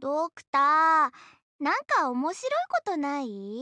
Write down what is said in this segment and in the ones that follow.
ドクター、なんか面白いことない？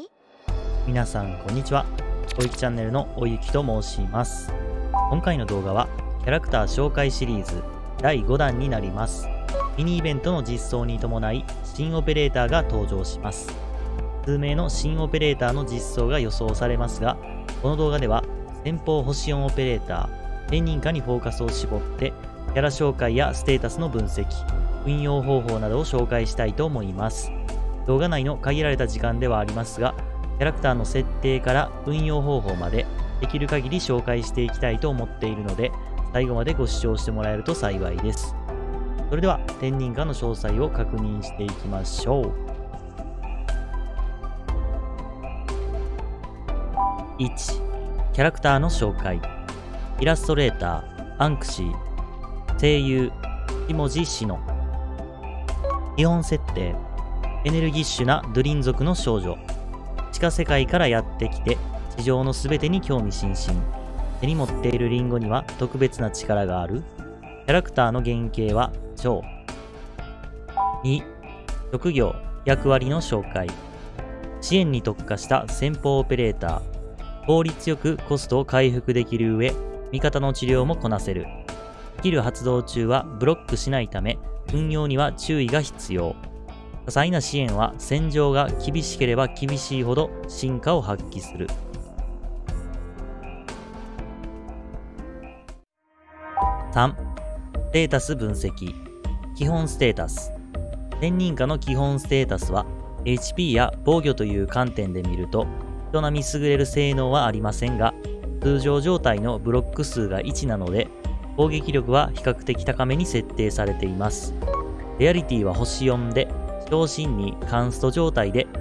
皆さんこんにちは。おゆきチャンネルのおゆきと申します。今回の動画はキャラクター紹介シリーズ第5弾になります。ミニイベントの実装に伴い新オペレーターが登場します。数名の新オペレーターの実装が予想されますが、この動画では先方星4オペレーター、天人化にフォーカスを絞ってキャラ紹介やステータスの分析、運用方法などを紹介したいと思います。動画内の限られた時間ではありますが、キャラクターの設定から運用方法までできる限り紹介していきたいと思っているので、最後までご視聴してもらえると幸いです。それでは天人化の詳細を確認していきましょう。1、キャラクターの紹介。イラストレーター、アンクシー。声優、下地志乃。基本設定、エネルギッシュなドゥリン族の少女。地下世界からやってきて、地上のすべてに興味津々。手に持っているリンゴには特別な力がある。キャラクターの原型は蝶。2、職業、役割の紹介。支援に特化した先方オペレーター。効率よくコストを回復できる上、味方の治療もこなせる。スキル発動中はブロックしないため、運用には注意が必要。多彩な支援は戦場が厳しければ厳しいほど進化を発揮する。3、ステータス分析。基本ステータス。天人化の基本ステータスは HP や防御という観点で見ると人並み優れる性能はありませんが、通常状態のブロック数が1なので攻撃力は比較的高めに設定されています。レアリティは星4で、超新にカンスト状態で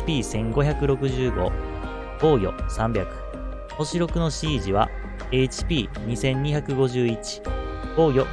HP1565、防御300。星6のシージは HP2251、防御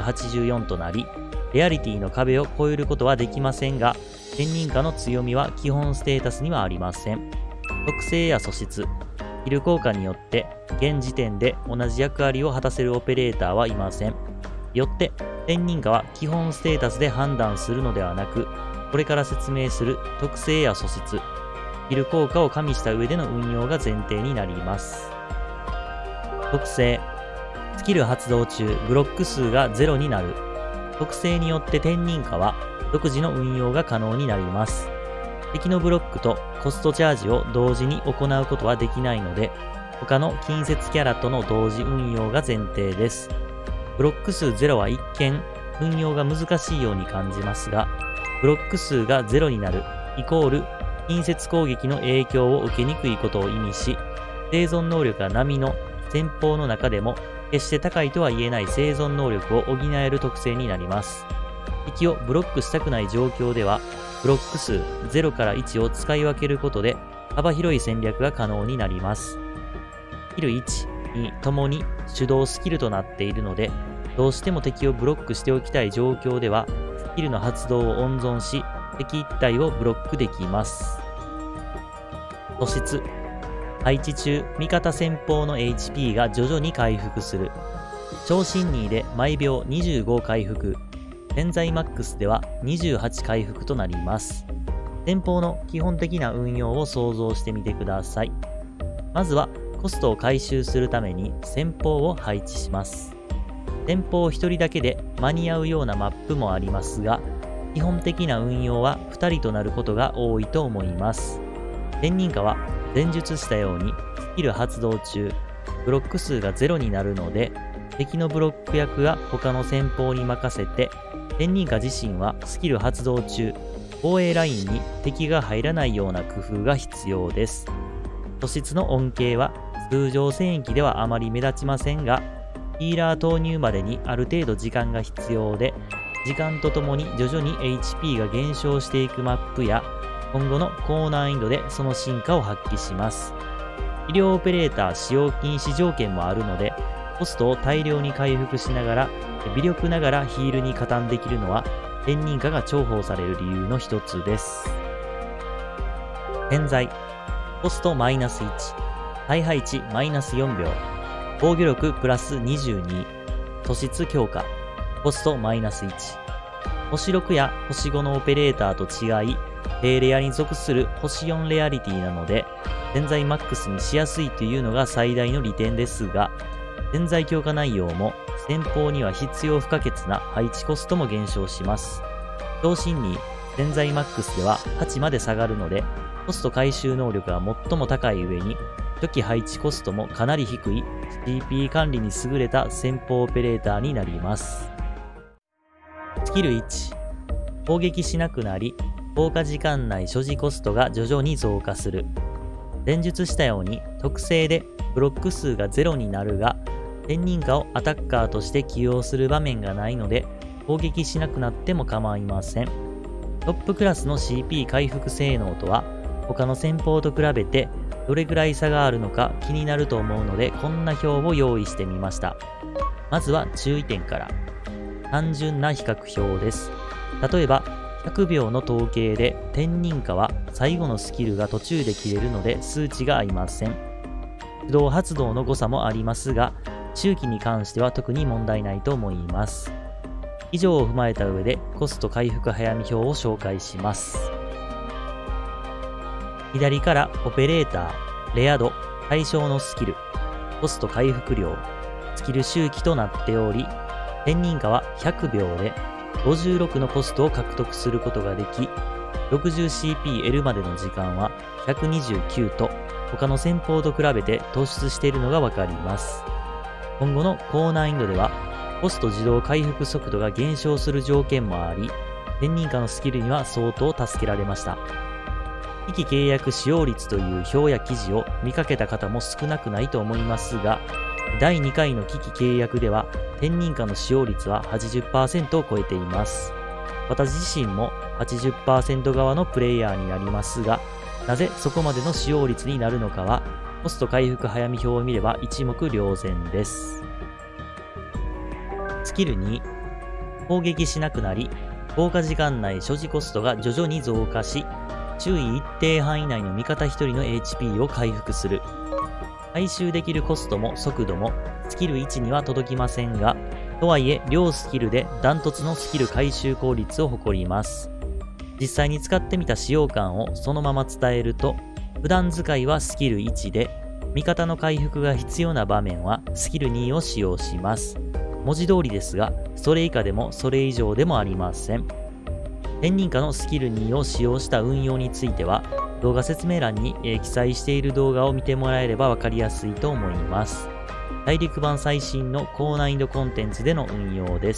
384となり、レアリティの壁を越えることはできませんが、天人化の強みは基本ステータスにはありません。特性や素質、スキル効果によって現時点で同じ役割を果たせるオペレーターはいません。よって天人化は基本ステータスで判断するのではなく、これから説明する特性や素質、スキル効果を加味した上での運用が前提になります。特性、スキル発動中ブロック数が0になる。特性によって天人化は独自の運用が可能になります。敵のブロックとコストチャージを同時に行うことはできないので、他の近接キャラとの同時運用が前提です。ブロック数0は一見運用が難しいように感じますが、ブロック数が0になるイコール近接攻撃の影響を受けにくいことを意味し、生存能力が並の先方の中でも決して高いとは言えない生存能力を補える特性になります。敵をブロックしたくない状況では、ブロック数0から1を使い分けることで幅広い戦略が可能になります。スキル1、2ともに手動スキルとなっているので、どうしても敵をブロックしておきたい状況では、スキルの発動を温存し、敵1体をブロックできます。素質、配置中、味方先方の HP が徐々に回復する。超新2で毎秒25回復。潜在マックスでは28回復となります。先方の基本的な運用を想像してみてください。まずはコストを回収するために先方を配置します。先方1人だけで間に合うようなマップもありますが、基本的な運用は2人となることが多いと思います。天人化は前述したようにスキル発動中、ブロック数が0になるので、敵のブロック役が他の先方に任せて、天人化自身はスキル発動中、防衛ラインに敵が入らないような工夫が必要です。素質の恩恵は通常戦役ではあまり目立ちませんが、ヒーラー投入までにある程度時間が必要で、時間とともに徐々に HP が減少していくマップや、今後の高難易度でその進化を発揮します。医療オペレーター使用禁止条件もあるので、コストを大量に回復しながら、微力ながらヒールに加担できるのは、天人化が重宝される理由の一つです。潜在、コストマイナス1、再配置マイナス4秒、防御力プラス22、素質強化、コストマイナス1。 星6や星5のオペレーターと違い、低レアに属する星4レアリティなので、潜在マックスにしやすいというのが最大の利点ですが、潜在強化内容も先方には必要不可欠な配置コストも減少します。同心に潜在マックスでは8まで下がるので、コスト回収能力が最も高い上に、初期配置コストもかなり低い CP 管理に優れた先方オペレーターになります。スキル1、攻撃しなくなり、効果時間内所持コストが徐々に増加する。前述したように特性でブロック数が0になるが、天人化をアタッカーとして起用する場面がないので、攻撃しなくなっても構いません。トップクラスの CP 回復性能とは、他の戦法と比べてどれくらい差があるのか気になると思うので、こんな表を用意してみました。まずは注意点から。単純な比較表です。例えば、100秒の統計で天人化は最後のスキルが途中で切れるので数値が合いません。駆動発動の誤差もありますが、周期に関しては特に問題ないと思います。以上を踏まえた上でコスト回復早見表を紹介します。左からオペレーター、レア度、対象のスキル、コスト回復量、スキル周期となっており、天人化は100秒で56のコストを獲得することができ、60CPL までの時間は129と他の戦法と比べて突出しているのがわかります。今後の高難易度ではコスト自動回復速度が減少する条件もあり、天人化のスキルには相当助けられました。機器契約使用率という表や記事を見かけた方も少なくないと思いますが、第2回の機器契約では天人化の使用率は 80% を超えています。私自身も 80% 側のプレイヤーになりますが、なぜそこまでの使用率になるのかは、コスト回復早見表を見れば一目瞭然です。スキル2、攻撃しなくなり、効果時間内所持コストが徐々に増加し、注意一定範囲内の味方1人の HP を回復する。回収できるコストも速度もスキル1には届きませんが、とはいえ両スキルでダントツのスキル回収効率を誇ります。実際に使ってみた使用感をそのまま伝えると、普段使いはスキル1で、味方の回復が必要な場面はスキル2を使用します。文字通りですが、それ以下でもそれ以上でもありません。天人化のスキル2を使用した運用については、動画説明欄に記載している動画を見てもらえればわかりやすいと思います。大陸版最新の高難易度コンテンツでの運用です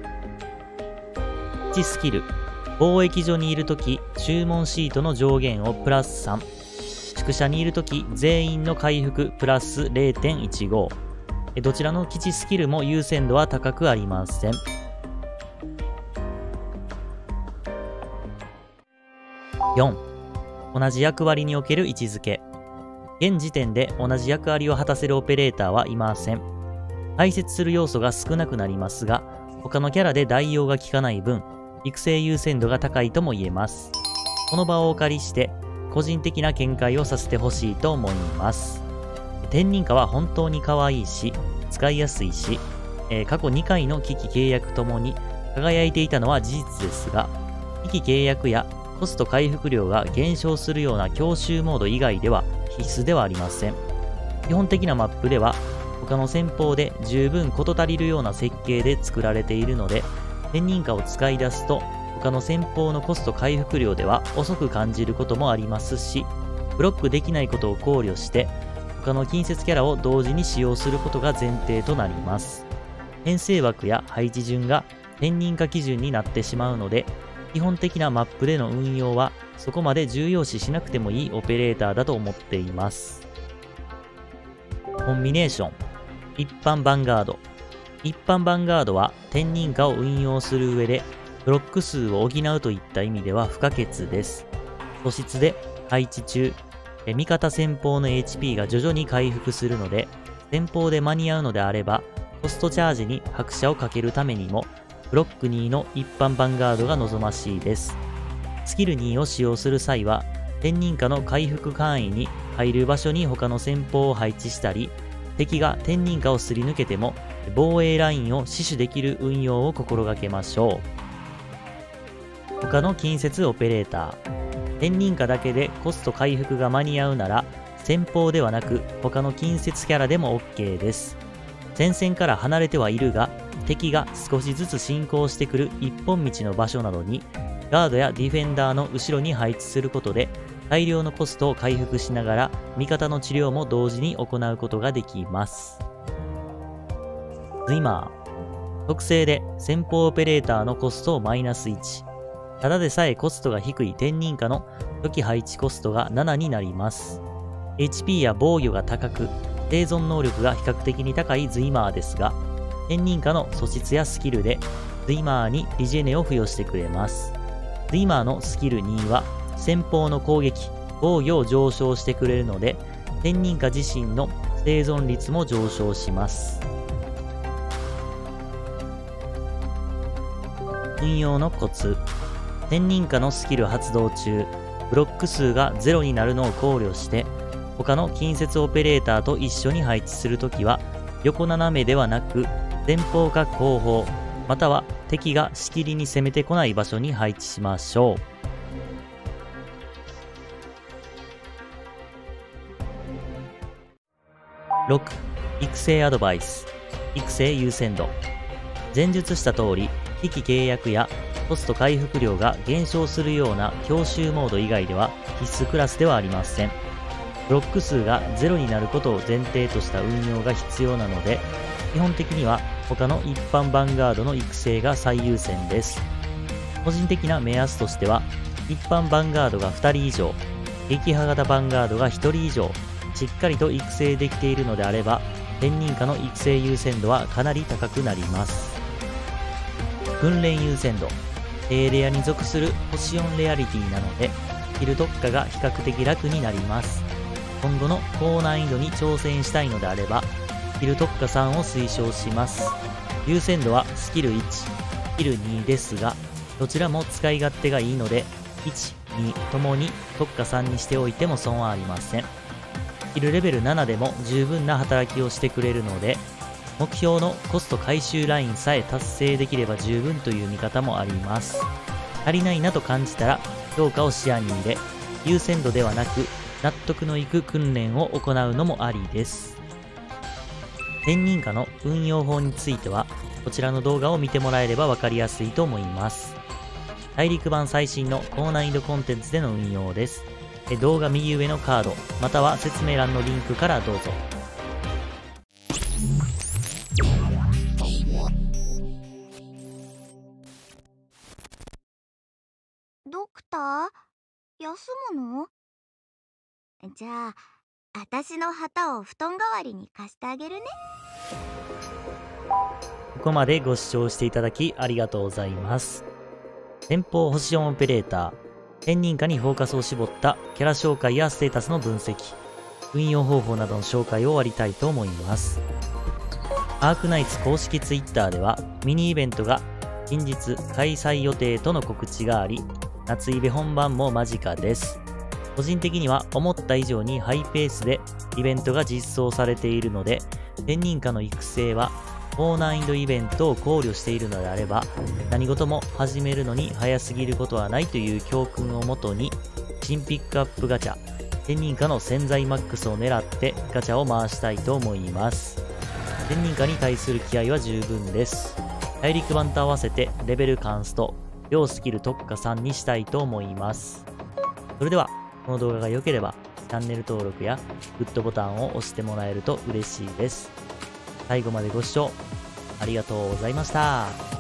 。1スキル、貿易所にいるとき注文シートの上限をプラス3、宿舎にいるとき全員の回復プラス 0.15、どちらの基地スキルも優先度は高くありません。4、同じ役割における位置づけ。現時点で同じ役割を果たせるオペレーターはいません。排泄する要素が少なくなりますが、他のキャラで代用が効かない分、育成優先度が高いとも言えます。この場をお借りして、個人的な見解をさせてほしいと思います。天人化は本当に可愛いし、使いやすいし、過去2回の機器契約ともに輝いていたのは事実ですが、機器契約やコスト回復量が減少するような強襲モード以外では必須ではありません。基本的なマップでは他の戦法で十分事足りるような設計で作られているので、天人化を使い出すと他の戦法のコスト回復量では遅く感じることもありますし、ブロックできないことを考慮して他の近接キャラを同時に使用することが前提となります。編成枠や配置順が天人化基準になってしまうので、基本的なマップでの運用はそこまで重要視しなくてもいいオペレーターだと思っています。コンビネーション、一般ヴァンガード。一般ヴァンガードは天人化を運用する上でブロック数を補うといった意味では不可欠です。素質で配置中、味方先方の HP が徐々に回復するので、先方で間に合うのであれば、コストチャージに拍車をかけるためにも、ブロック2の一般ヴァンガードが望ましいです。スキル2を使用する際は、天人化の回復範囲に入る場所に他の先方を配置したり、敵が天人化をすり抜けても防衛ラインを死守できる運用を心がけましょう。 他の近接オペレーター。天人下だけでコスト回復が間に合うなら、先方ではなく他の近接キャラでも OK です。戦線から離れてはいるが、敵が少しずつ進行してくる一本道の場所などに、ガードやディフェンダーの後ろに配置することで、大量のコストを回復しながら、味方の治療も同時に行うことができます。ズイマー。特性で先方オペレーターのコストをマイナス1。ただでさえコストが低い天人下の初期配置コストが7になります。HP や防御が高く、生存能力が比較的に高いズイマーですが、天人下の素質やスキルでズイマーにリジェネを付与してくれます。ズイマーのスキル2は先方の攻撃、防御を上昇してくれるので、天人下自身の生存率も上昇します。運用のコツ。天人下のスキル発動中、ブロック数が0になるのを考慮して、他の近接オペレーターと一緒に配置するときは、横斜めではなく、前方か後方、または敵がしきりに攻めてこない場所に配置しましょう。6、育成アドバイス。育成優先度。前述した通り、機器契約やコスト回復量が減少するような強襲モード以外では必須クラスではありません。ブロック数が0になることを前提とした運用が必要なので、基本的には他の一般ヴァンガードの育成が最優先です。個人的な目安としては、一般ヴァンガードが2人以上、撃破型ヴァンガードが1人以上、しっかりと育成できているのであれば、天人下の育成優先度はかなり高くなります。訓練優先度。Aレアに属する星4レアリティなので、スキル特化が比較的楽になります。今後の高難易度に挑戦したいのであれば、スキル特化3を推奨します。優先度はスキル1、スキル2ですが、どちらも使い勝手がいいので、1、2ともに特化3にしておいても損はありません。スキルレベル7でも十分な働きをしてくれるので、目標のコスト回収ラインさえ達成できれば十分という見方もあります。足りないなと感じたら強化を視野に入れ、優先度ではなく納得のいく訓練を行うのもありです。天人下の運用法については、こちらの動画を見てもらえればわかりやすいと思います。大陸版最新の高難易度コンテンツでの運用です。動画右上のカード、または説明欄のリンクからどうぞ。 ドクター、休むの？じゃあ、私の旗を布団代わりに貸してあげるね。 ここまでご視聴していただきありがとうございます。先方星4オペレーター、天人下にフォーカスを絞ったキャラ紹介やステータスの分析、運用方法などの紹介を終わりたいと思います。アークナイツ公式 Twitter ではミニイベントが近日開催予定との告知があり、夏イベ本番も間近です。個人的には思った以上にハイペースでイベントが実装されているので、天人下の育成は高難易度イベントを考慮しているのであれば、何事も始めるのに早すぎることはないという教訓をもとに、新ピックアップガチャ、天人下の潜在マックスを狙ってガチャを回したいと思います。天人下に対する気合は十分です。大陸版と合わせてレベルカンスト、両スキル特化3にしたいと思います。それでは、この動画が良ければ、チャンネル登録やグッドボタンを押してもらえると嬉しいです。最後までご視聴ありがとうございました。